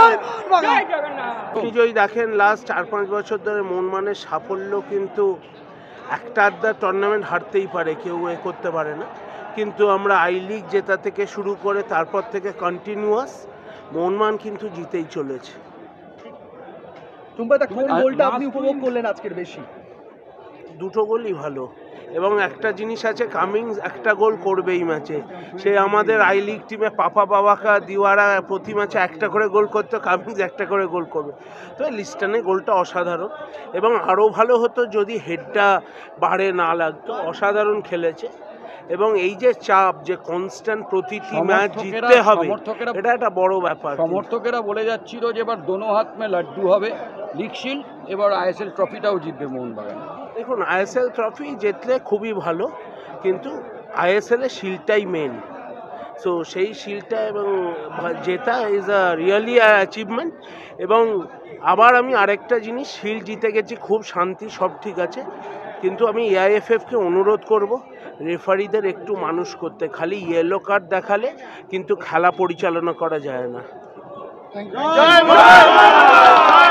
আপনি যদি দেখেন লাস্ট 4-5 বছর ধরে মোহনবাগানের সাফল্য কিন্তু একটা আধটা টুর্নামেন্ট হারতেই পারে, কেউ করতে পারে না, কিন্তু আমরা আই লিগ জেতা থেকে শুরু করে তারপর থেকে কন্টিনিউয়াস মোহনবাগান কিন্তু জিতেই চলেছে। কোন গোলটা আপনি উপভোগ করলেন আজকের বেশি? দুটো গোলই ভালো, এবং একটা জিনিস আছে, কামিংস একটা গোল করবেই ম্যাচে। সে আমাদের আই লিগ টিমে পাপা বাবাকা দিওয়ারা প্রতি ম্যাচে একটা করে গোল করতো, কামিংস একটা করে গোল করবে। তো লিস্টনে গোলটা অসাধারণ, এবং আরও ভালো হতো যদি হেডটা বাড়ে না লাগতো। অসাধারণ খেলেছে, এবং এই যে চাপ, যে কনস্ট্যান্ট প্রতিটি ম্যাচ জিততে হবে, এটা একটা বড় ব্যাপার। সমর্থকেরা বলে যাচ্ছিল যে এবার দোনো হাত মে লাড্ডু হবে, লিগ শিল্ড, এবার আইএসএল ট্রফিটাও জিতবে মোহনবাগান। দেখুন, আইএসএল ট্রফি জিতলে খুবই ভালো, কিন্তু আইএসএলের শিল্ডটাই মেন। সো সেই শিল্ডটা এবং জেতা ইজ আ রিয়েলি অ্যাচিভমেন্ট। এবং আবার আমি আরেকটা জিনিস, শিল্ড জিতে গেছি, খুব শান্তি, সব ঠিক আছে, কিন্তু আমি এআইএফএফকে অনুরোধ করব রেফারিদের একটু মানুষ করতে। খালি ইয়েলো কার্ড দেখালে কিন্তু খেলা পরিচালনা করা যায় না।